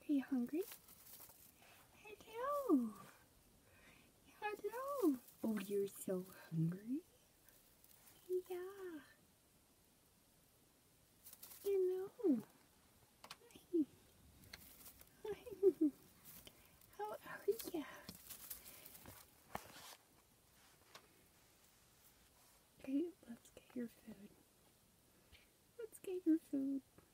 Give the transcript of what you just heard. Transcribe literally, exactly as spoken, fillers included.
Are you hungry? Hello. Hello. Oh, you're so hungry? Yeah. You know. How are you? Okay, let's get your food. Let's get your food.